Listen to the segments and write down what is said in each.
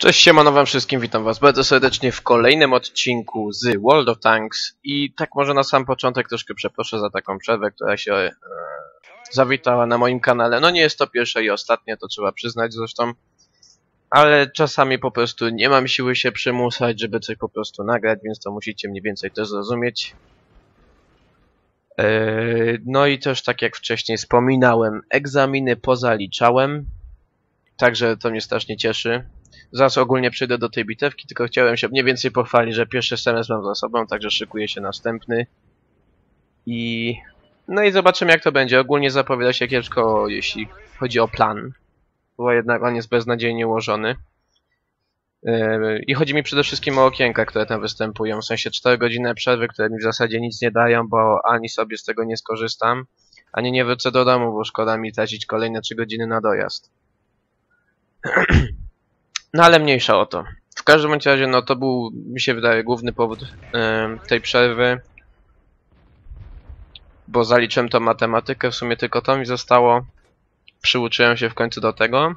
Cześć, siemano wam wszystkim, witam was bardzo serdecznie w kolejnym odcinku z World of Tanks. I tak może na sam początek troszkę przeproszę za taką przerwę, która się zawitała na moim kanale. No nie jest to pierwsze i ostatnie, to trzeba przyznać zresztą. Ale czasami po prostu nie mam siły się przymusać, żeby coś po prostu nagrać, więc to musicie mniej więcej też zrozumieć. No i też tak jak wcześniej wspominałem, egzaminy pozaliczałem. Także to mnie strasznie cieszy. Zaraz ogólnie przejdę do tej bitewki, tylko chciałem się mniej więcej pochwalić, że pierwszy semestr mam za sobą, także szykuje się następny. No i zobaczymy jak to będzie. Ogólnie zapowiada się kiepsko, jeśli chodzi o plan. Bo jednak on jest beznadziejnie ułożony. I chodzi mi przede wszystkim o okienka, które tam występują. W sensie 4 godziny przerwy, które mi w zasadzie nic nie dają, bo ani sobie z tego nie skorzystam, ani nie wrócę do domu, bo szkoda mi tracić kolejne 3 godziny na dojazd. No ale mniejsza o to. W każdym razie, no to był, mi się wydaje, główny powód tej przerwy. Bo zaliczyłem tą matematykę, w sumie tylko to mi zostało. Przyuczyłem się w końcu do tego.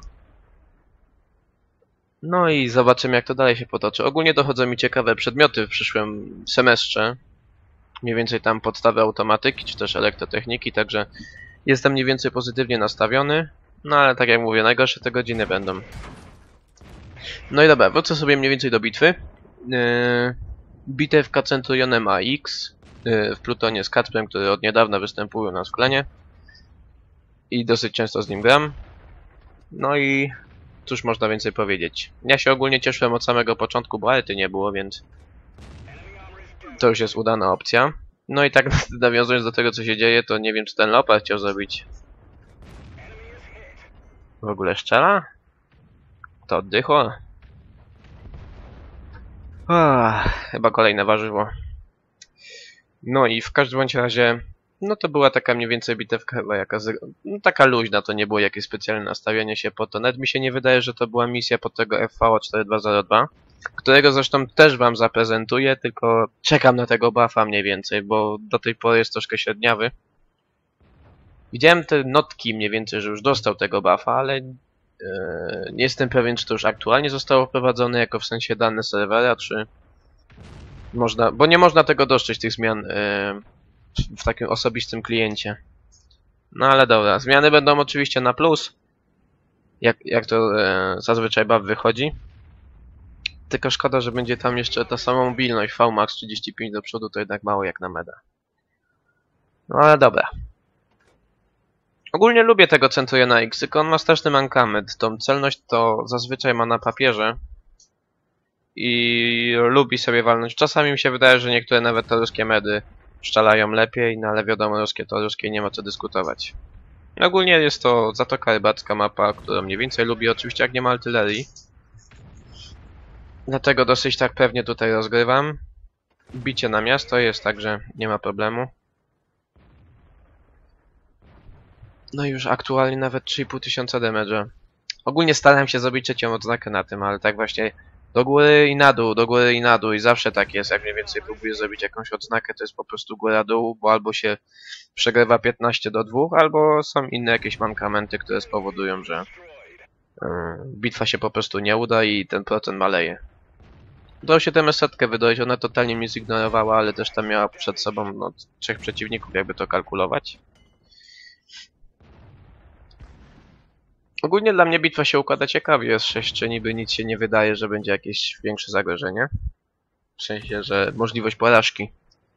No i zobaczymy jak to dalej się potoczy. Ogólnie dochodzą mi ciekawe przedmioty w przyszłym semestrze. Mniej więcej tam podstawy automatyki, czy też elektrotechniki, także jestem mniej więcej pozytywnie nastawiony. No ale tak jak mówię, najgorsze te godziny będą. No i dobra, wrócę sobie mniej więcej do bitwy. Bitewka Centurionem AX w plutonie z Kacprem, który od niedawna występuje u nas w klanie. I dosyć często z nim gram. No i cóż można więcej powiedzieć. Ja się ogólnie cieszyłem od samego początku, bo alty nie było, więc to już jest udana opcja. No i tak nawiązując do tego co się dzieje, to nie wiem czy ten Leopard chciał zrobić w ogóle strzela? To oddychło? Chyba kolejne warzywo. No i w każdym bądź razie, no to była taka mniej więcej bitewka chyba no taka luźna, to nie było jakieś specjalne nastawienie się po to. Nawet mi się nie wydaje, że to była misja pod tego FVO 4202, którego zresztą też wam zaprezentuję, tylko czekam na tego buffa mniej więcej, bo do tej pory jest troszkę średniawy. Widziałem te notki mniej więcej, że już dostał tego buffa, ale nie jestem pewien, czy to już aktualnie zostało wprowadzone jako w sensie dane serwera, czy można, bo nie można tego dostrzec, tych zmian w takim osobistym kliencie. No ale dobra, zmiany będą oczywiście na plus, jak to zazwyczaj buff wychodzi. Tylko szkoda, że będzie tam jeszcze ta sama mobilność VMAX 35 do przodu, to jednak mało jak na meda. No ale dobra. Ogólnie lubię tego Centuriona X, tylko on ma straszny mankament. Tą celność to zazwyczaj ma na papierze. I lubi sobie walnąć. Czasami mi się wydaje, że niektóre nawet te ruskie medy szczelają lepiej, no ale wiadomo, ruskie to ruskie, nie ma co dyskutować. Ogólnie jest to Zatoka Rybacka mapa, którą mniej więcej lubię, oczywiście jak nie ma artylerii. Dlatego dosyć tak pewnie tutaj rozgrywam. Bicie na miasto jest, także nie ma problemu. No i już aktualnie nawet 3500 damage'a. Ogólnie starałem się zrobić trzecią odznakę na tym, ale tak właśnie do góry i na dół, do góry i na dół i zawsze tak jest, jak mniej więcej próbuję zrobić jakąś odznakę, to jest po prostu góra-dół, bo albo się przegrywa 15 do 2, albo są inne jakieś mankamenty, które spowodują, że bitwa się po prostu nie uda i ten procent maleje. Udało się tę setkę wydobyć, ona totalnie mnie zignorowała, ale też tam miała przed sobą no, 3 przeciwników, jakby to kalkulować. Ogólnie dla mnie bitwa się układa ciekawie, jest 6, niby nic się nie wydaje, że będzie jakieś większe zagrożenie. W sensie, że możliwość porażki.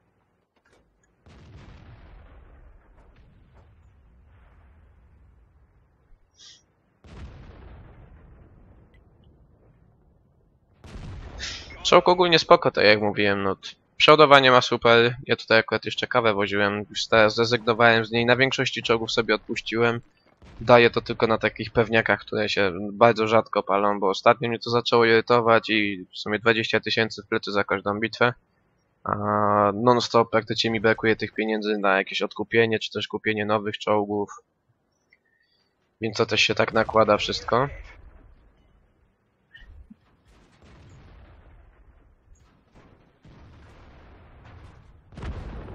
Czołg ogólnie spoko, tak jak mówiłem, no przeładowanie ma super, ja tutaj akurat jeszcze kawę woziłem, już teraz zrezygnowałem z niej, na większości czołgów sobie odpuściłem. Daję to tylko na takich pewniakach, które się bardzo rzadko palą, bo ostatnio mnie to zaczęło irytować i w sumie 20 000 w plecy za każdą bitwę. A non-stop praktycznie mi brakuje tych pieniędzy na jakieś odkupienie, czy też kupienie nowych czołgów. Więc to też się tak nakłada wszystko.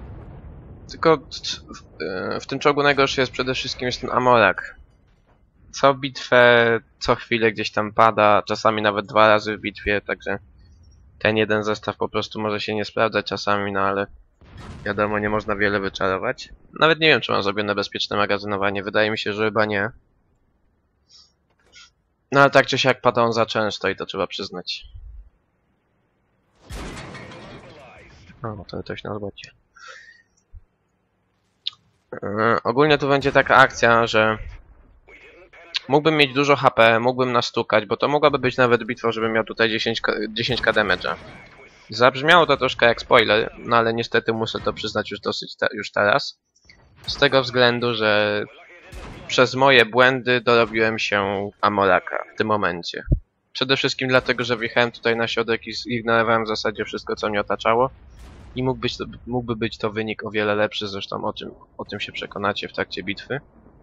Tylko w tym czołgu najgorszy jest przede wszystkim ten Amorak. co bitwę, co chwilę gdzieś tam pada, czasami nawet 2 razy w bitwie, także ten jeden zestaw po prostu może się nie sprawdzać czasami, no ale wiadomo, nie można wiele wyczarować. Nawet nie wiem, czy mam zrobione bezpieczne magazynowanie, wydaje mi się, że chyba nie. No ale tak czy siak pada on za często i to trzeba przyznać. O, to coś na robocie. Ogólnie tu będzie taka akcja, że mógłbym mieć dużo HP, mógłbym nastukać, bo to mogłaby być nawet bitwa, żebym miał tutaj 10k damage'a. Zabrzmiało to troszkę jak spoiler, no ale niestety muszę to przyznać już teraz. Z tego względu, że przez moje błędy dorobiłem się Amoraka w tym momencie. Przede wszystkim dlatego, że wjechałem tutaj na środek i zignorowałem w zasadzie wszystko, co mnie otaczało. I mógłby być to wynik o wiele lepszy, zresztą o tym się przekonacie w trakcie bitwy.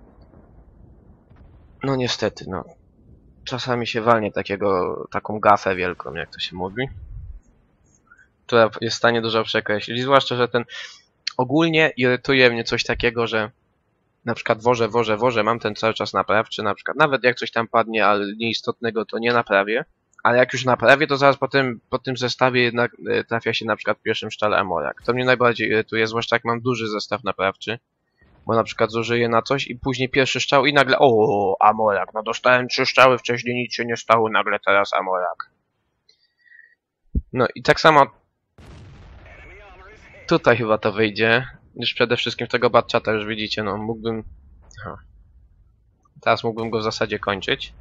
No niestety, no. Czasami się walnie taką gafę wielką, jak to się mówi, która jest w stanie dużo przekreślić. Zwłaszcza, że ogólnie irytuje mnie coś takiego, że na przykład wożę, mam ten cały czas naprawczy, na przykład nawet jak coś tam padnie, ale nieistotnego, to nie naprawię. Ale jak już naprawię, to zaraz po tym zestawie jednak trafia się na przykład w pierwszym szczale Amorak. To mnie najbardziej irytuje, zwłaszcza jak mam duży zestaw naprawczy. Bo na przykład zużyję na coś i później pierwszy strzał i nagle Amorak, no dostałem 3 strzały, wcześniej nic się nie stało, nagle teraz Amorak. No i tak samo tutaj chyba to wyjdzie. Już przede wszystkim w tego Batchata już widzicie, no mógłbym... Aha. Teraz mógłbym go w zasadzie kończyć.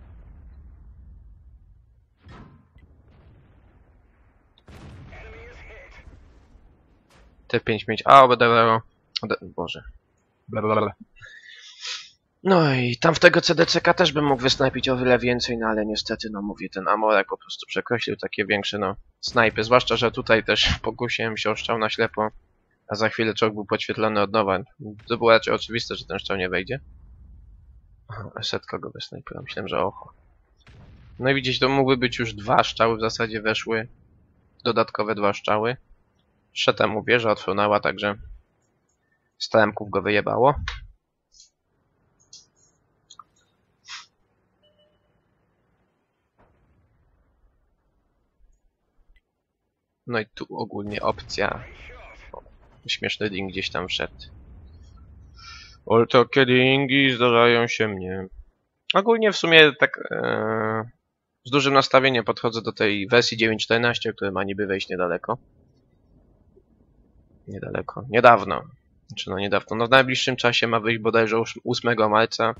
T5-5, odebrało. Boże. Blablabla. No i tam w tego CDCK też bym mógł wysnajpić o wiele więcej, no ale niestety, no mówię, ten Amorak po prostu przekreślił takie większe, no, snajpy. Zwłaszcza, że tutaj też pokusiłem się o strzał na ślepo, a za chwilę czołg był podświetlony od nowa. To było raczej oczywiste, że ten strzał nie wejdzie. Aha, setka go wysnajpiła, myślałem, że oho. No i widzicie, to mógłby być już 2 strzały, w zasadzie weszły. Dodatkowe 2 strzały. Trzecia mu wieża odfrunęła, także staremków go wyjebało. No i tu ogólnie opcja. Śmieszny ding gdzieś tam wszedł. Ale takie dingi zdarzają się mnie. Ogólnie w sumie tak z dużym nastawieniem podchodzę do tej wersji 9.14, która ma niby wejść niedaleko. Niedawno. Znaczy no niedawno. No w najbliższym czasie ma wyjść bodajże 8 marca.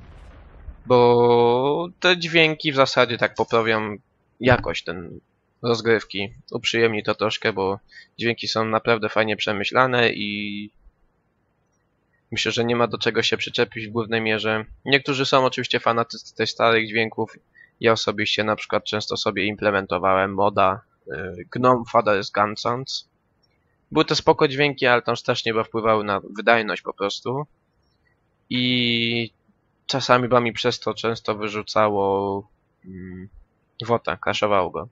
Bo te dźwięki w zasadzie tak poprawią jakość ten rozgrywki. Uprzyjemni to troszkę, bo dźwięki są naprawdę fajnie przemyślane i myślę, że nie ma do czego się przyczepić w głównej mierze. Niektórzy są oczywiście fanatycy tych starych dźwięków. Ja osobiście na przykład często sobie implementowałem moda Gnome Father's Gunsounds. Były to spoko dźwięki, ale tam strasznie wpływały na wydajność po prostu. I czasami mi przez to często wyrzucało WOTA, crashowało go.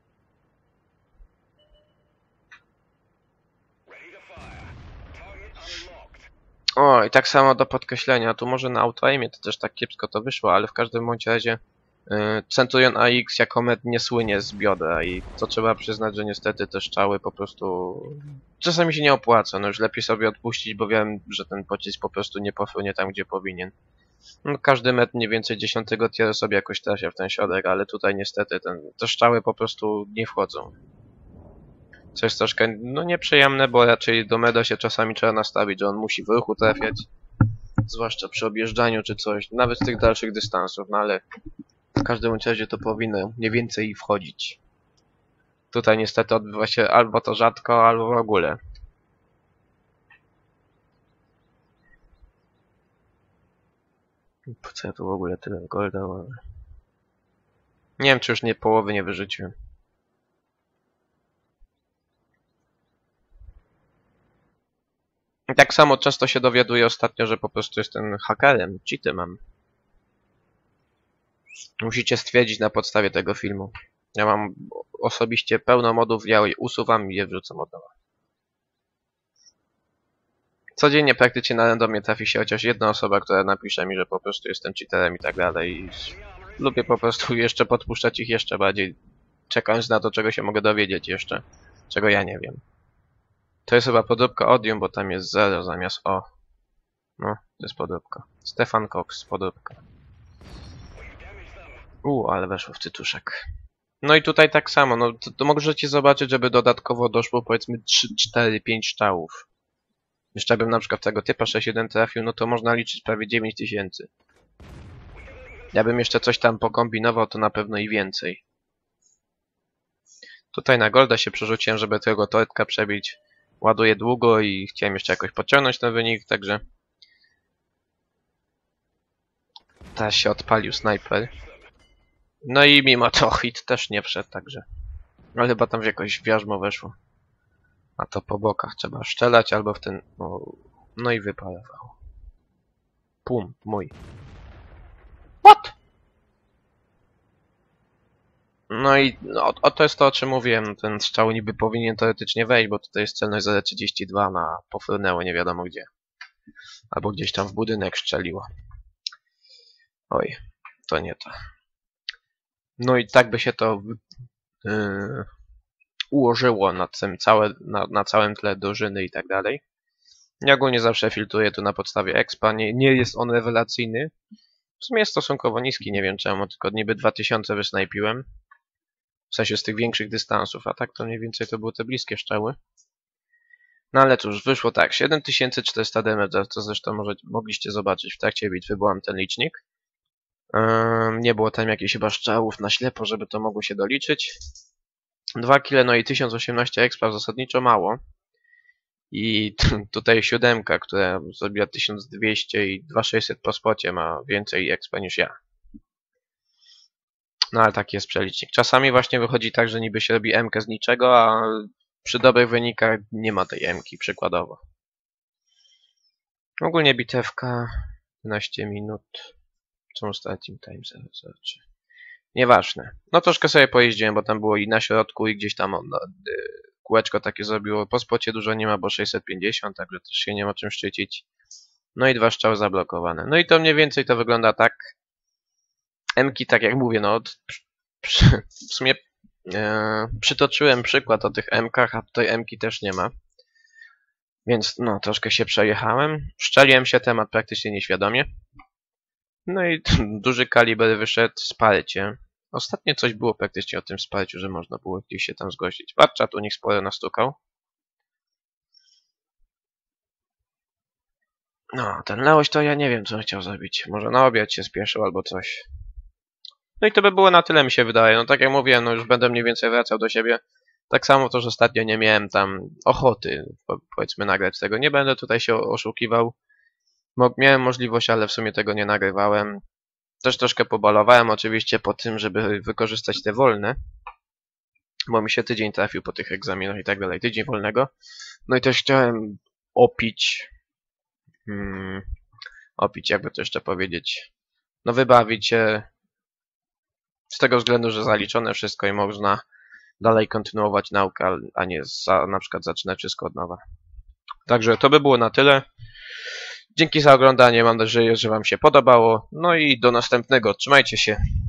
O, i tak samo do podkreślenia, tu może na autoaimie to też tak kiepsko to wyszło, ale w każdym bądź razie Centurion AX jako med nie słynie z biodra i to trzeba przyznać, że niestety te strzały po prostu czasami się nie opłaca, no już lepiej sobie odpuścić, bo wiem, że ten pocisk po prostu nie pofrunie tam, gdzie powinien. No, każdy med mniej więcej 10 tieru sobie jakoś trafia w ten środek, ale tutaj niestety te strzały po prostu nie wchodzą. Co jest troszkę no nieprzyjemne, bo raczej do meda się czasami trzeba nastawić, że on musi w ruchu trafiać. Zwłaszcza przy objeżdżaniu czy coś, nawet z tych dalszych dystansów, no ale w każdym razie to powinno mniej więcej wchodzić. Tutaj niestety odbywa się albo to rzadko, albo w ogóle. Po co ja tu w ogóle tyle golda mam? Nie wiem, czy już nie połowy nie wyrzuciłem. I tak samo często się dowiaduję ostatnio, że po prostu jestem hakerem, cheaty mam. Musicie stwierdzić na podstawie tego filmu. Ja mam osobiście pełno modów, ja je usuwam i je wrzucam od nowa. Codziennie praktycznie do mnie trafi się chociaż jedna osoba, która napisze mi, że po prostu jestem cheaterem i tak dalej. I lubię po prostu jeszcze podpuszczać ich jeszcze bardziej, czekając na to, czego się mogę dowiedzieć jeszcze, czego ja nie wiem. To jest chyba podróbka Odium, bo tam jest 0 zamiast O. No, to jest podróbka. Stefan Cox, podróbka. Ale weszło w cytuszek. No i tutaj tak samo, no to możecie zobaczyć, żeby dodatkowo doszło powiedzmy 3, 4, 5 strzałów. Jeszcze bym na przykład tego typa 6.1 trafił, no to można liczyć prawie 9000. Ja bym jeszcze coś tam pokombinował, to na pewno i więcej. Tutaj na golda się przerzuciłem, żeby tego toretka przebić. Ładuję długo i chciałem jeszcze jakoś podciągnąć ten wynik, także... Teraz się odpalił snajper. No i mimo to hit też nie wszedł, także... Ale chyba tam w jakoś wiarzmo weszło. A to po bokach trzeba strzelać albo w ten... No i wyparował. Pum, mój. What? No i to jest to, o czym mówiłem. Ten strzał niby powinien teoretycznie wejść, bo tutaj jest celność 0,32 na pofrunęło nie wiadomo gdzie. Albo gdzieś tam w budynek strzeliło. Oj, to nie to. No i tak by się to ułożyło na całym tle drużyny i tak dalej. Ja ogólnie zawsze filtruję tu na podstawie expa. Nie jest on rewelacyjny. W sumie jest stosunkowo niski, nie wiem czemu, tylko niby 2000 wysnajpiłem. W sensie z tych większych dystansów, a tak to mniej więcej to były te bliskie strzały. No ale cóż, wyszło tak, 7400 damage, to zresztą mogliście zobaczyć w trakcie bitwy, byłam ten licznik. Nie było tam jakichś chyba strzałów na ślepo, żeby to mogło się doliczyć. 2 kile, no i 1018 expa zasadniczo mało. I tutaj 7, która zrobiła 1200 i 2600 po spocie, ma więcej expa niż ja. No ale taki jest przelicznik. Czasami właśnie wychodzi tak, że niby się robi M-kę z niczego, a przy dobrych wynikach nie ma tej M-ki, przykładowo. Ogólnie bitewka 15 minut. Czemu stracił time 003? Nieważne. No troszkę sobie pojeździłem, bo tam było i na środku, i gdzieś tam kółeczko takie zrobiło. Po spocie dużo nie ma, bo 650, także też się nie ma czym szczycić. No i 2 strzały zablokowane. No i to mniej więcej to wygląda tak. M-ki, tak jak mówię, no w sumie przytoczyłem przykład o tych M-kach, a tutaj M-ki też nie ma. Więc no, troszkę się przejechałem. Szczeliłem się temat praktycznie nieświadomie. No i duży kaliber wyszedł, wsparcie. Ostatnio coś było praktycznie o tym wsparciu, że można było gdzieś się tam zgłosić. Warczat u nich sporo nastukał. No, ten Leoś to ja nie wiem, co on chciał zrobić. Może na obiad się spieszył albo coś. No i to by było na tyle, mi się wydaje. No tak jak mówiłem, no już będę mniej więcej wracał do siebie. Tak samo to, że ostatnio nie miałem tam ochoty, powiedzmy, nagrać tego. Nie będę tutaj się oszukiwał. Miałem możliwość, ale w sumie tego nie nagrywałem. Też troszkę pobalowałem oczywiście po tym, żeby wykorzystać te wolne. Bo mi się tydzień trafił po tych egzaminach i tak dalej. Tydzień wolnego. No i też chciałem opić. Opić, jakby to jeszcze powiedzieć. No wybawić się. Z tego względu, że zaliczone wszystko i można dalej kontynuować naukę, a nie na przykład zaczynać wszystko od nowa. Także to by było na tyle. Dzięki za oglądanie, mam nadzieję, że wam się podobało. No i do następnego. Trzymajcie się.